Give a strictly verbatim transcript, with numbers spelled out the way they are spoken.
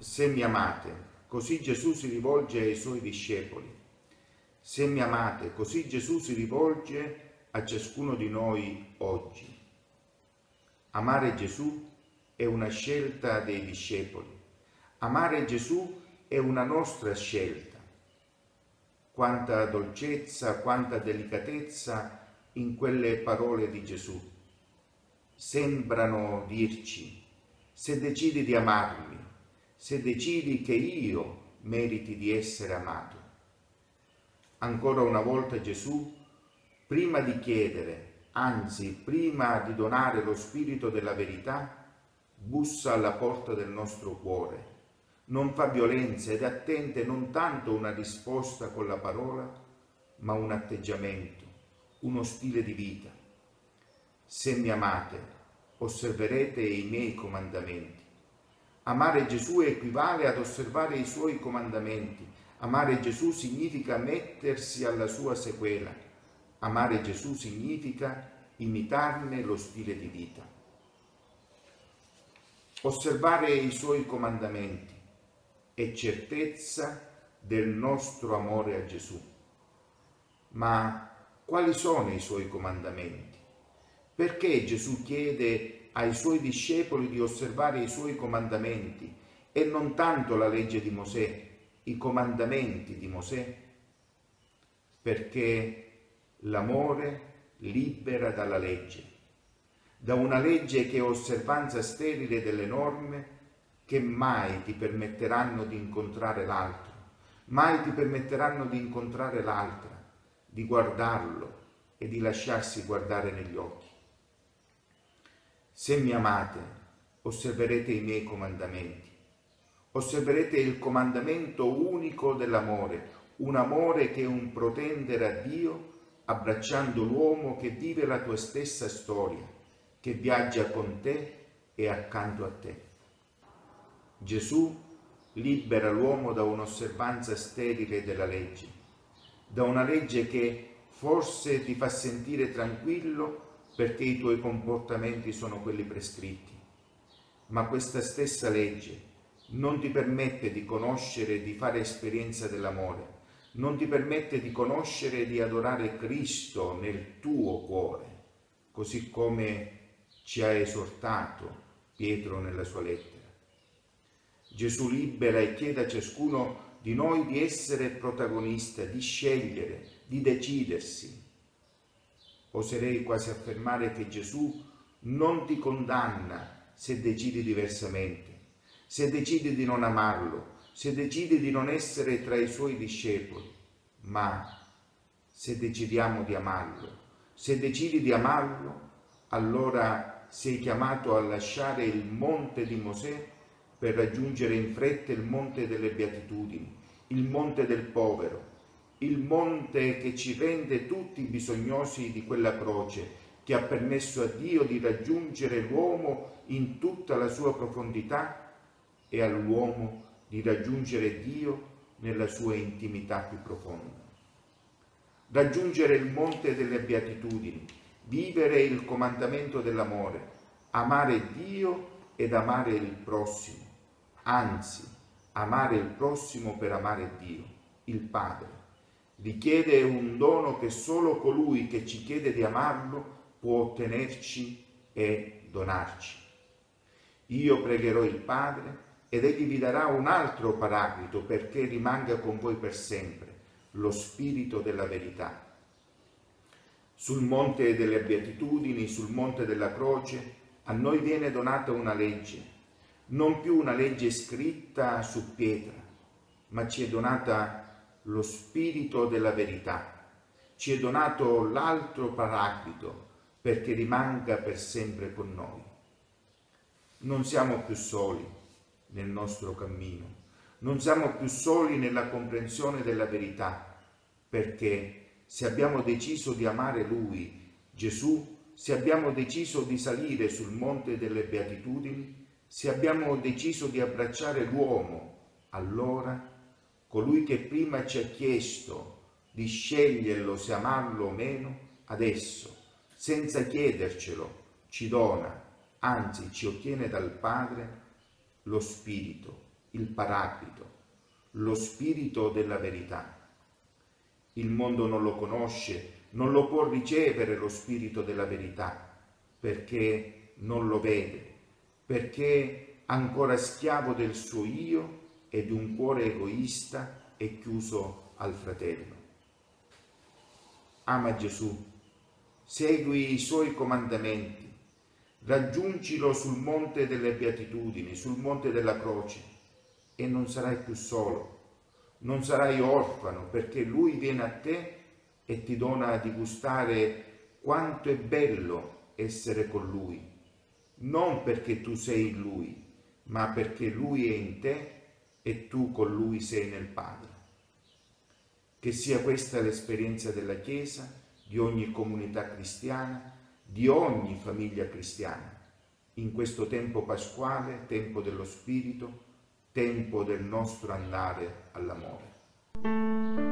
Se mi amate, così Gesù si rivolge ai suoi discepoli. Se mi amate, così Gesù si rivolge a ciascuno di noi oggi. Amare Gesù è una scelta dei discepoli. Amare Gesù è una nostra scelta. Quanta dolcezza, quanta delicatezza in quelle parole di Gesù. Sembrano dirci: se decidi di amarmi, se decidi che io meriti di essere amato. Ancora una volta Gesù, prima di chiedere, anzi prima di donare lo spirito della verità, bussa alla porta del nostro cuore. Non fa violenza ed attende non tanto una risposta con la parola, ma un atteggiamento, uno stile di vita. Se mi amate, osserverete i miei comandamenti. Amare Gesù equivale ad osservare i suoi comandamenti. Amare Gesù significa mettersi alla sua sequela. Amare Gesù significa imitarne lo stile di vita. Osservare i suoi comandamenti è certezza del nostro amore a Gesù. Ma quali sono i suoi comandamenti? Perché Gesù chiede ai suoi discepoli di osservare i suoi comandamenti e non tanto la legge di Mosè, i comandamenti di Mosè? Perché l'amore libera dalla legge, da una legge che è osservanza sterile delle norme che mai ti permetteranno di incontrare l'altro, mai ti permetteranno di incontrare l'altra, di guardarlo e di lasciarsi guardare negli occhi. Se mi amate, osserverete i miei comandamenti. Osserverete il comandamento unico dell'amore, un amore che è un protendere a Dio, abbracciando l'uomo che vive la tua stessa storia, che viaggia con te e accanto a te. Gesù libera l'uomo da un'osservanza sterile della legge, da una legge che forse ti fa sentire tranquillo perché i tuoi comportamenti sono quelli prescritti, ma questa stessa legge non ti permette di conoscere e di fare esperienza dell'amore, non ti permette di conoscere e di adorare Cristo nel tuo cuore, così come ci ha esortato Pietro nella sua lettera. Gesù libera e chiede a ciascuno di noi di essere protagonista, di scegliere, di decidersi. Oserei quasi affermare che Gesù non ti condanna se decidi diversamente, se decidi di non amarlo, se decidi di non essere tra i suoi discepoli, ma se decidiamo di amarlo, se decidi di amarlo, allora sei chiamato a lasciare il monte di Mosè per raggiungere in fretta il monte delle beatitudini, il monte del povero, il monte che ci rende tutti bisognosi di quella croce che ha permesso a Dio di raggiungere l'uomo in tutta la sua profondità e all'uomo di raggiungere Dio nella sua intimità più profonda. Raggiungere il monte delle beatitudini, vivere il comandamento dell'amore, amare Dio ed amare il prossimo, anzi, amare il prossimo per amare Dio, il Padre. Richiede un dono che solo colui che ci chiede di amarlo può ottenerci e donarci. Io pregherò il Padre ed egli vi darà un altro paraclito perché rimanga con voi per sempre, lo Spirito della verità. Sul monte delle beatitudini, sul monte della croce, a noi viene donata una legge, non più una legge scritta su pietra, ma ci è donata lo Spirito della verità, ci è donato l'altro paraclito perché rimanga per sempre con noi. Non siamo più soli nel nostro cammino, non siamo più soli nella comprensione della verità, perché se abbiamo deciso di amare Lui, Gesù, se abbiamo deciso di salire sul monte delle beatitudini, se abbiamo deciso di abbracciare l'uomo, allora colui che prima ci ha chiesto di sceglierlo se amarlo o meno, adesso, senza chiedercelo, ci dona, anzi ci ottiene dal Padre lo Spirito, il Paraclito, lo Spirito della verità. Il mondo non lo conosce, non lo può ricevere lo Spirito della verità, perché non lo vede, perché ancora schiavo del suo io e di un cuore egoista e chiuso al fratello. Ama Gesù, segui i suoi comandamenti, raggiungilo sul monte delle beatitudini, sul monte della croce, e non sarai più solo, non sarai orfano, perché Lui viene a te e ti dona di gustare quanto è bello essere con Lui, non perché tu sei in Lui, ma perché Lui è in te e tu con Lui sei nel Padre. Che sia questa l'esperienza della Chiesa, di ogni comunità cristiana, di ogni famiglia cristiana, in questo tempo pasquale, tempo dello Spirito, tempo del nostro andare all'amore.